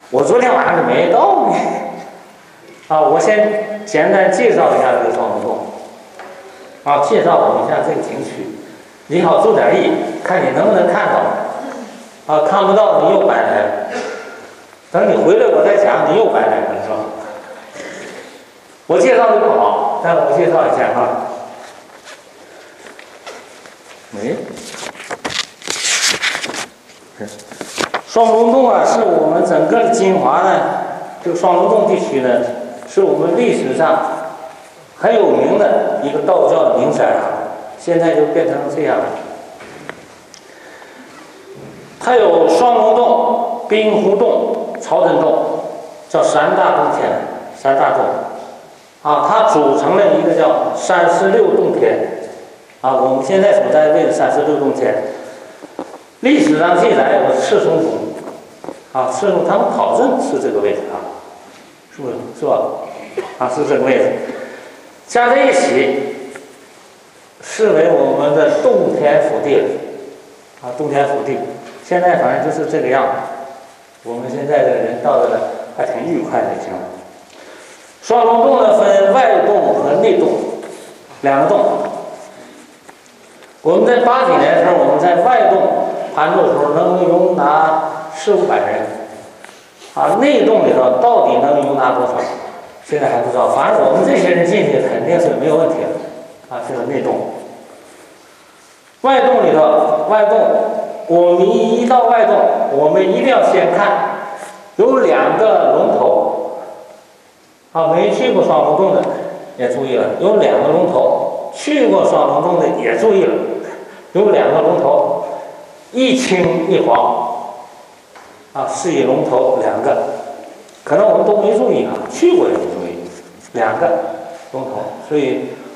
我昨天晚上就没到呢。我先简单介绍一下这个双龙洞。介绍我们一下这个景区，你好注点意，看你能不能看到。看不到你又白来了。等你回来我再讲，你又白来了，是吧？我介绍的不好，但我介绍一下哈。双龙洞是我们整个金华呢，这个双龙洞地区呢，是我们历史上很有名的一个道教的名山现在就变成这样了。它有双龙洞、滨湖洞、朝真洞，叫三大洞天，三大洞。它组成了一个叫36洞天。我们现在所在的位置36洞天。历史上记载有赤松宗，赤松他们考证是这个位置是不是？是吧？是这个位置，加在一起，视为我们的洞天福地了。洞天福地，现在反正就是这个样子。我们现在的人到这还挺愉快的，行了。双龙洞呢分外洞和内洞两个洞。我们在80几年的时候，我们在外洞盘坐的时候能容纳400-500人，内洞里头到底能容纳多少？现在还不知道。反正我们这些人进去肯定是没有问题的。这个内洞。外洞里头，外洞，我们一到外洞，我们一定要先看有2个龙头。没去过双龙洞的也注意了，有2个龙头；去过双龙洞的也注意了，有2个龙头，一青一黄，是以龙头2个，可能我们都没注意去过也没注意，2个龙头，所以